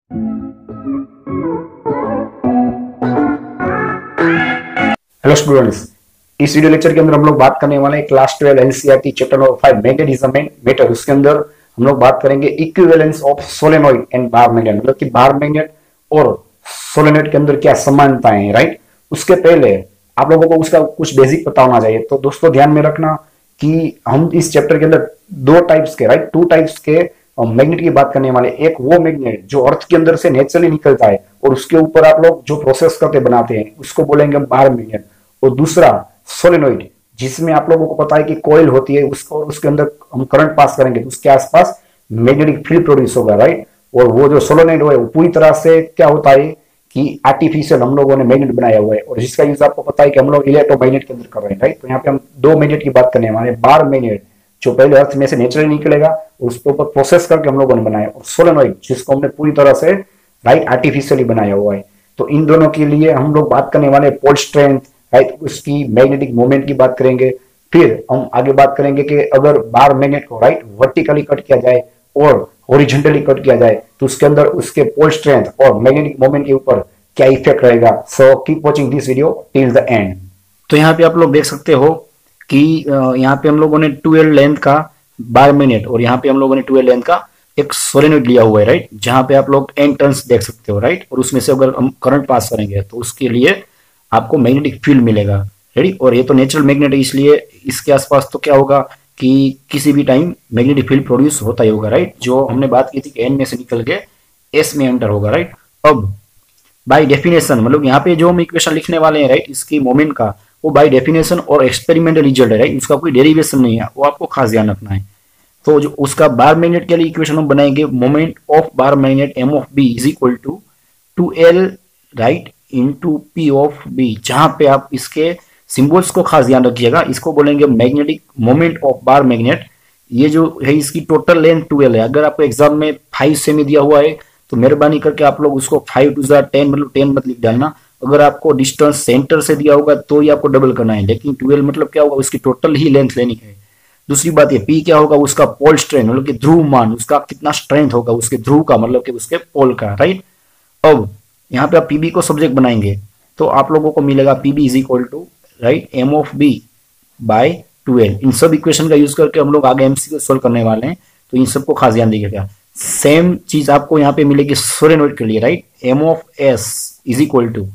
Hello students, इस video lecture के अंदर हम लोग बात करने वाले हैं class 12 NCERT chapter number 5 magnetism and matter. उसके अंदर हम लोग बात करेंगे equivalence of solenoid and bar magnet, मतलब कि बार मैग्नेट और सोलेनॉइड के अंदर क्या समानताएं हैं, राइट। उसके पहले आप लोगों को उसका कुछ बेसिक पता होना चाहिए। तो दोस्तों ध्यान में रखना कि हम इस चैप्टर के अंदर दो टाइप्स के, राइट, टू टाइप्स के मैग्नेट की बात करने वाले। एक वो मैग्नेट जो अर्थ के अंदर से नेचुरली निकलता है और उसके ऊपर आप लोग जो प्रोसेस करके बनाते हैं उसको बोलेंगे हम बार मैग्नेट। और दूसरा सोलेनॉइड, जिसमें आप लोगों को पता है कि कॉइल होती है उसको, और उसके अंदर हम करंट पास करेंगे तो उसके आसपास मैग्नेटिक फील्ड प्रोड्यूस होगा, राइट। और वो जो सोलेनॉइड है वो पूरी तरह से क्या होता है कि आर्टिफिशियल हम लोगों ने मैग्नेट बनाया हुआ है, और जिसका यूज आपको पता है कि हम लोग इलेक्ट्रोमैग्नेट के अंदर कर रहे हैं, राइट। तो यहाँ पे हम दो मैग्नेट की बात करने वाले, बार मैग्नेट जो पहले अर्थ में से नेचुरली निकलेगा और उसके ऊपर प्रोसेस करके हम लोगों ने बनाया, और सोलेनॉइड जिसको हमने पूरी तरह से, राइट, आर्टिफिशियली बनाया हुआ है। तो इन दोनों के लिए हम लोग बात करने वाले पोल स्ट्रेंथ, राइट, उसकी मैग्नेटिक मोमेंट की बात करेंगे। फिर हम आगे बात करेंगे कि अगर बार मैग्नेट को, राइट, वर्टिकली कट किया जाए और हॉरिजॉन्टली कट किया जाए तो उसके अंदर उसके पोल स्ट्रेंथ और मैग्नेटिक मोमेंट के ऊपर क्या इफेक्ट रहेगा। So keep watching this video till the end. तो यहाँ पे आप लोग देख सकते हो कि यहाँ पे हम लोगों ने 12 लेंथ का बार मैग्नेट और यहाँ पे हम लोगों ने 12 लेंथ का एक सोलेनॉइड लिया हुआ है, राइट, जहां पे आप लोग एन टर्न्स देख सकते हो, राइट। और उसमें से अगर हम करंट पास करेंगे तो उसके लिए आपको मैग्नेटिक फील्ड मिलेगा, रेडी। और ये तो नेचुरल मैग्नेट है, इसलिए इसके आसपास तो क्या होगा कि किसी भी टाइम मैग्नेटिक फील्ड प्रोड्यूस होता ही होगा, राइट। जो हमने बात की थी कि एन में से निकल के एस में एंटर होगा, राइट। अब बाय डेफिनेशन, मतलब यहाँ पे जो हम इक्वेशन लिखने वाले हैं, राइट, इसकी मोमेंट का, वो बाय डेफिनेशन और एक्सपेरिमेंटल रिजल्ट है, राइट। उसका कोई डेरिवेशन नहीं है, वो आपको खास ध्यान रखना है। तो जो उसका बार मैग्नेट के लिए इक्वेशन हम बनाएंगे, moment of bar magnet M of B is equal to 2L, right, into P of B. जहां पे आप इसके सिंबल्स को खास ध्यान रखिएगा, इसको बोलेंगे magnetic moment of bar magnet. ये जो है इसकी टोटल लेंथ 2L है। अगर आपको एग्जाम में 5 सेमी दिया हुआ है तो मेहरबानी करके आप लोग उसको 5 टू 10, मतलब 10 मत लिख डालना। अगर आपको डिस्टेंस सेंटर से दिया होगा तो ही आपको डबल करना है, लेकिन 12 मतलब क्या होगा, उसकी टोटल ही लेंथ लेनी है। दूसरी बात ये पी क्या होगा, उसका पोल स्ट्रेंथ, मतलब कि ध्रुव मान, उसका कितना स्ट्रेंथ होगा उसके ध्रुव का, मतलब कि उसके पोल का, राइट। अब यहाँ पे आप पीबी को सब्जेक्ट बनाएंगे तो आप लोगों को मिलेगा PB is equal to, right, M of B by 12। इन सब इक्वेशन का यूज करके हम लोग आगे एमसीक्यू सोल्व करने वाले हैं, तो इन सबको खास ध्यान दीजिएगा। सेम चीज आपको यहाँ पे मिलेगी सोलेनॉइड के लिए, right, M of S is equal to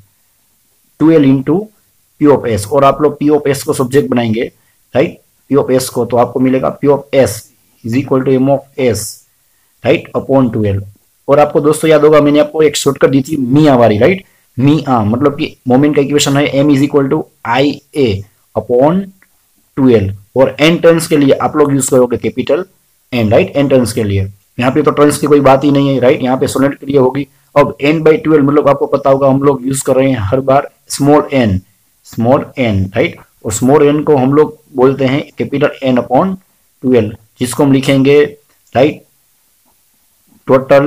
2L into P of S. और आप लोग पी ऑफ एस को सब्जेक्ट बनाएंगे, राइट, पी ऑफ एस को, तो आपको मिलेगा P of S is equal to M of S, right, upon 2L। और आपको दोस्तों याद होगा मैंने आपको एक शॉर्टकट दी थी मिया वाली, राइट, मिया मतलब कि मोमेंट का इक्वेशन है M is equal to I A upon 2L। और एन टर्न्स के लिए आप लोग यूज करोगे capital N, right, N turns के लिए। यहाँ पे तो टर्न्स की कोई बात ही नहीं है, राइट, यहाँ पे सोलेनॉइड के लिए होगी। अब n बाई 12 मतलब आपको पता होगा हम लोग यूज कर रहे हैं हर बार स्मॉल एन, राइट। और स्मॉल एन को हम लोग बोलते हैं कैपिटल एन अपॉन 12, जिसको हम लिखेंगे, right, total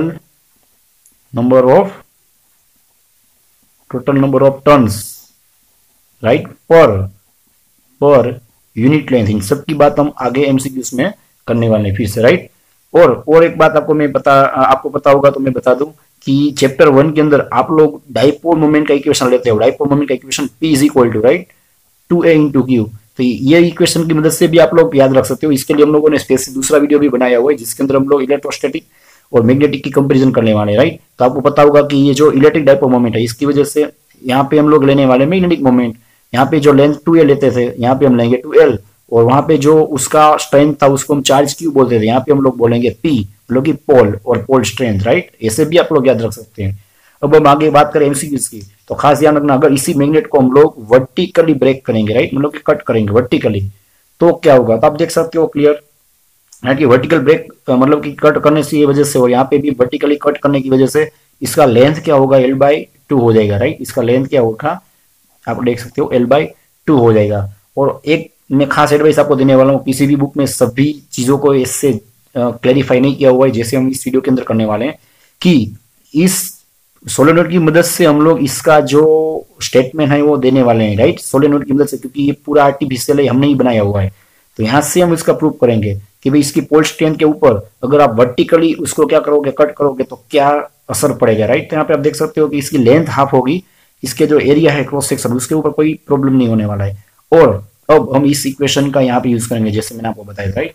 number of turns, right, per unit length. इन सब की बात हम आगे एमसीक्यूज में करने वाले हैं फिर से, राइट। और एक बात आपको पता होगा तो मैं बता दूं कि चैप्टर 1 के अंदर आप लोग डाइपोल मोमेंट का इक्वेशन लेते हो। डाइपोल मोमेंट का equation P is equal to, right, 2A into Q. तो ये इक्वेशन की मदद से भी आप लोग याद रख सकते हो। इसके लिए हम लोगों ने स्पेशल दूसरा वीडियो भी बनाया हुआ है जिसके अंदर हम लोग इलेक्ट्रोस्टैटिक और मैग्नेटिक की कंपेरिजन करने वाले हैं, राइट। तो आपको पता होगा कि ये जो इलेक्ट्रिक डाइपोल मोमेंट है इसकी वजह से यहाँ पे हम लोग लेने वाले मैग्नेटिक मोमेंट। यहाँ पे जो लेंथ 2A लेते थे यहाँ पे हम लेंगे 2L, और वहां पे जो उसका स्ट्रेंथ था उसको हम चार्ज क्यू बोलते थे, यहाँ पे हम लोग बोलेंगे P, मतलब कि पोल और पोल स्ट्रेंथ, राइट। ऐसे भी आप लोग याद रख सकते हैं। अब हम आगे बात करें एमसीक्यूज की, तो खास ध्यान रखना, अगर इसी मैग्नेट को हम लोग वर्टिकली ब्रेक करेंगे, राइट, मतलब कि कट करेंगे वर्टिकली, तो क्या होगा, तो आप देख सकते हो क्लियर, राइट, कि वर्टिकल ब्रेक मतलब कि कट करने से वजह से, और यहाँ पे भी वर्टिकली कट करने की वजह से इसका लेंथ क्या होगा, L/2 हो जाएगा, राइट। इसका लेंथ क्या होगा आप देख सकते हो, L/2 हो जाएगा। और एक मैं खास एडवाइस आपको देने वाला हूँ, किसी भी बुक में सभी चीजों को इससे क्लैरिफाई नहीं किया हुआ है जैसे हम इस वीडियो के अंदर करने वाले हैं, कि इस सोलेनॉइड की मदद से हम लोग इसका जो स्टेटमेंट है वो देने वाले हैं, राइट, सोलेनॉइड की मदद से, क्योंकि ये पूरा आर्टिफिशियल है, हमने ही बनाया हुआ है। तो यहां से हम इसका प्रूव करेंगे कि भाई इसकी पोल स्ट्रेंथ के ऊपर अगर आप वर्टिकली उसको क्या करोगे, कट करोगे तो क्या असर पड़ेगा, राइट। तो यहाँ पे आप देख सकते हो कि इसकी लेंथ हाफ होगी, इसके जो एरिया है क्रॉस सेक्शन उसके ऊपर कोई प्रॉब्लम नहीं होने वाला है। और अब हम इस इक्वेशन का यहाँ पे यूज करेंगे जैसे मैंने आपको बताया, right.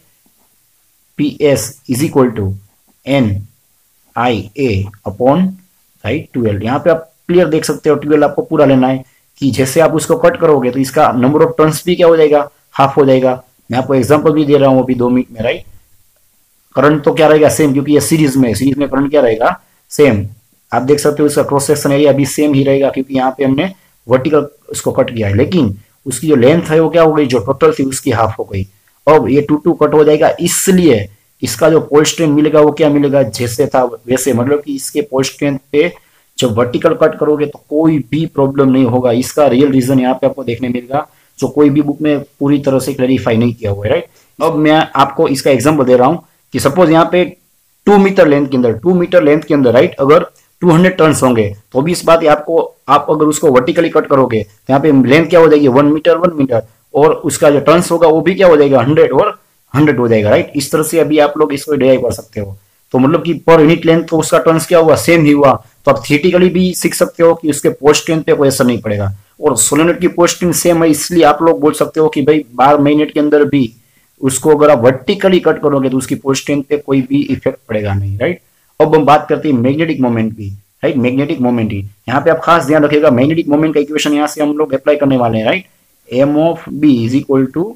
P S is equal to N I A upon, right, 12। यहाँ पे आप क्लियर देख सकते हो 12 आपको पूरा लेना है कि जैसे आप उसको कट करोगे तो इसका नंबर ऑफ टर्न्स भी क्या हो जाएगा, हाफ हो जाएगा। मैं आपको एग्जांपल भी दे रहा हूं अभी 2 मिनट में, राइट। करंट तो क्या रहेगा, सेम, क्योंकि ये सीरीज में करंट क्या रहेगा, सेम। आप देख सकते हो इसका क्रॉस सेक्शन एरिया भी सेम ही रहेगा क्योंकि यहाँ पे हमने वर्टिकल उसको कट किया है, लेकिन उसकी जो लेंथ है वो क्या हो गई, जो टोटल थी उसकी हाफ हो गई। अब ये 2 कट हो जाएगा, इसलिए इसका जो पोल स्ट्रेंथ मिलेगा वो क्या मिलेगा, जैसे था वैसे। मतलब कि इसके पोल स्ट्रेंथ पे जब वर्टिकल कट करोगे तो कोई भी प्रॉब्लम नहीं होगा। इसका रियल रीजन यहाँ पे आपको देखने मिलेगा जो कोई भी बुक में पूरी तरह से क्लैरिफाई नहीं किया हुआ है, राइट। अब मैं आपको इसका एग्जांपल दे रहा हूं कि सपोज यहाँ पे 2 मीटर लेंथ के अंदर, 2 मीटर लेंथ के अंदर, राइट, अगर 200 टर्न्स होंगे तो भी इस बात आपको, आप अगर उसको वर्टिकली कट करोगे तो यहाँ पे लेंथ क्या हो जाएगी, 1 मीटर 1 मीटर, और उसका जो टर्न्स होगा वो भी क्या हो जाएगा, 100 और 100 हो जाएगा, राइट। इस तरह से अभी आप लोग इसको डिराइव कर सकते हो। तो मतलब कि पर यूनिट लेंथ तो उसका टर्न्स क्या हुआ, सेम ही हुआ। तो आप थियोरेटिकली भी सीख सकते हो कि उसके पोल स्ट्रेंथ पे कोई असर नहीं पड़ेगा। और सोलेनोइड की पोल स्ट्रेंथ सेम है, इसलिए आप लोग बोल सकते हो कि भाई बार मैग्नेट के अंदर भी उसको अगर आप वर्टिकली कट करोगे तो उसकी पोल स्ट्रेंथ पे कोई भी इफेक्ट पड़ेगा नहीं, राइट। अब हम बात करते हैं मैग्नेटिक मोमेंट की, राइट। मैग्नेटिक मोमेंट ही यहाँ पे आप खास ध्यान रखिएगा, मैग्नेटिक मोमेंट का इक्वेशन यहाँ से हम लोग अप्लाई करने वाले हैं, right. M of B is equal to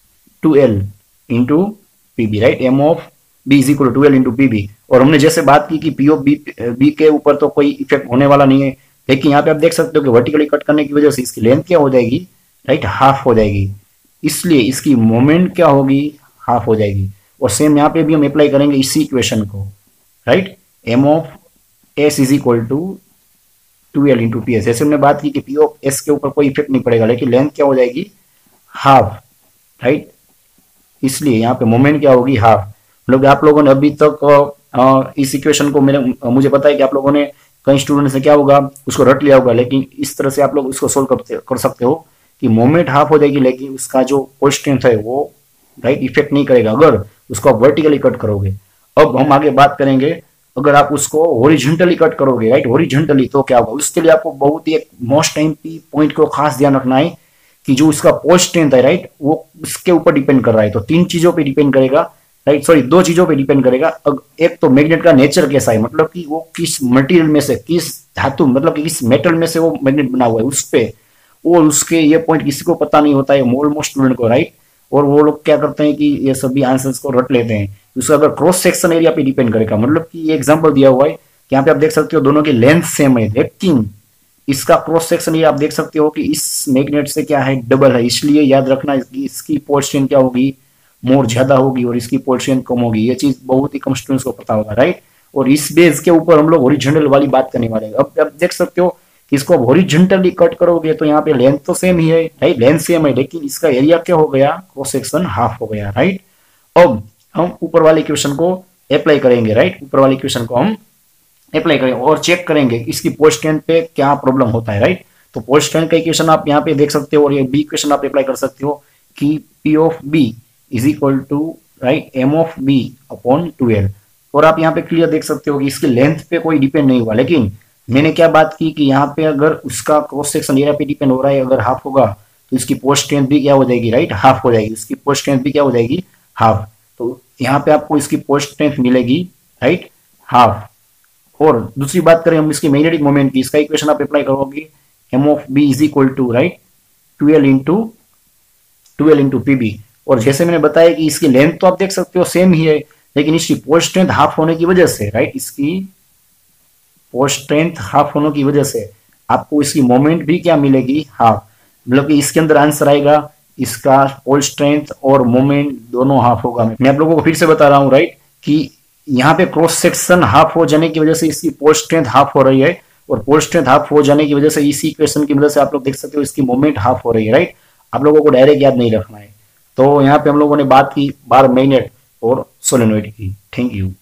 2L into PB, right. M of B is equal to 2L into PB. और हमने जैसे बात की कि पी ऑफ बी के ऊपर तो कोई इफेक्ट होने वाला नहीं है, लेकिन यहाँ पे आप देख सकते हो कि वर्टिकली कट करने की वजह से इसकी लेंथ क्या हो जाएगी, राइट, हाफ हो जाएगी, इसलिए इसकी मोमेंट क्या होगी, हाफ हो जाएगी। और सेम यहाँ पे भी हम अप्लाई करेंगे इसी इक्वेशन को, right. M of S is equal to 2L into P S. जैसे हमने बात की कि पी ऑफ एस के ऊपर कोई इफेक्ट नहीं पड़ेगा, लेकिन लेंथ क्या हो जाएगी, हाफ, राइट। इसलिए यहाँ पे मोमेंट क्या होगी, हाफ। मतलब आप लोगों ने अभी तक इस इक्वेशन को मुझे पता है कि आप लोगों ने कई स्टूडेंट से क्या होगा, उसको रट लिया होगा, लेकिन इस तरह से आप लोग उसको सोल्व कर सकते हो कि मोमेंट हाफ हो जाएगी, लेकिन उसका जो पोल स्ट्रेंथ है वो, राइट, इफेक्ट नहीं करेगा अगर उसको आप वर्टिकली कट करोगे। अब हम आगे बात करेंगे अगर आप उसको हॉरिजॉन्टली कट करोगे, राइट, हॉरिजॉन्टली तो क्या होगा। उसके लिए आपको बहुत ही एक मोस्ट एमपी पॉइंट को खास ध्यान रखना है कि जो उसका पोल स्ट्रेंथ है, राइट, वो इसके ऊपर डिपेंड कर रहा है। तो 3 चीजों पे डिपेंड करेगा, राइट, सॉरी 2 चीजों पे डिपेंड करेगा। एक तो मैग्नेट का नेचर कैसा है, मतलब कि वो किस मटेरियल में से, किस धातु, मतलब कि किस मेटल में से वो मैग्नेट बना हुआ है उस पे। और उसके ये पॉइंट किसी को पता नहीं होता है, ऑलमोस्ट स्टूडेंट को, राइट। और वो लोग क्या करते हैं कि ये सभी आंसर्स को रट लेते हैं। उसका अगर क्रॉस सेक्शन एरिया पे डिपेंड करेगा, मतलब कि ये एग्जांपल दिया हुआ है कि यहाँ पे आप देख सकते हो दोनों की लेंथ सेम है, लेकिन इसका क्रॉस सेक्शन ये आप देख सकते हो कि इस मैग्नेट से क्या है, डबल है। इसलिए याद रखना इसकी पोल स्ट्रेंथ क्या होगी, मोर ज्यादा होगी, और इसकी पोल स्ट्रेंथ कम होगी। ये चीज बहुत ही कम स्टूडेंट्स को पता होगा, राइट। और इस बेस के ऊपर हम लोग हॉरिजॉन्टल वाली बात करने वाले हैं। अब आप देख सकते हो कि इसको हॉरिजॉन्टली कट करोगे तो यहाँ पे लेंथ तो सेम ही है, राइट, लेंथ सेम है, लेकिन इसका एरिया क्या हो गया, क्रॉस सेक्शन हाफ हो गया, राइट। अब हम ऊपर वाले इक्वेशन को अप्लाई करेंगे, राइट, ऊपर वाले इक्वेशन को हम अप्लाई करेंगे और चेक करेंगे इसकी पोल स्ट्रेंथ पे क्या प्रॉब्लम होता है, राइट। तो पोल स्ट्रेंथ का इक्वेशन आप यहाँ पे देख सकते हो, और ये बी इक्वेशन आप अप्लाई कर सकते हो कि P of B is equal to, right, M of B upon 2L। और आप यहाँ पे क्लियर देख सकते हो कि इसकी लेंथ पे कोई डिपेंड नहीं हुआ, लेकिन मैंने क्या बात की कि यहाँ पे अगर उसका क्रॉस सेक्शन एरिया पे डिपेंड हो रहा है, अगर हाफ होगा तो इसकी पोल स्ट्रेंथ भी क्या हो जाएगी, राइट, हाफ हो जाएगी। इसकी पोल स्ट्रेंथ भी क्या हो जाएगी, हाफ। तो यहाँ पे आपको इसकी पोल स्ट्रेंथ मिलेगी, राइट, हाफ। और दूसरी बात करें हम इसकी मैग्नेटिक मोमेंट की, इसका इक्वेशन आप अप्लाई करोगे, M of B is equal to, right, 2L into PB. और जैसे मैंने बताया कि इसकी लेंथ तो आप देख सकते हो सेम ही है, लेकिन इसकी पोल स्ट्रेंथ हाफ होने की वजह से, राइट, इसकी पोल स्ट्रेंथ हाफ होने की वजह से आपको इसकी मोमेंट भी क्या मिलेगी, हाफ। मतलब कि इसके अंदर आंसर आएगा इसका पोल स्ट्रेंथ और मोमेंट दोनों हाफ होगा। मैं आप लोगों को फिर से बता रहा हूं, राइट, कि यहाँ पे क्रॉस सेक्शन हाफ हो जाने की वजह से इसकी पोल स्ट्रेंथ हाफ हो रही है, और पोल स्ट्रेंथ हाफ हो जाने की वजह से इसी इक्वेशन की वजह से आप लोग देख सकते हो इसकी मोमेंट हाफ हो रही है, राइट। आप लोगों को डायरेक्ट याद नहीं रखना है। तो यहाँ पे हम लोगों ने बात की बार मैग्नेट और सोलेनोइड की। Thank you.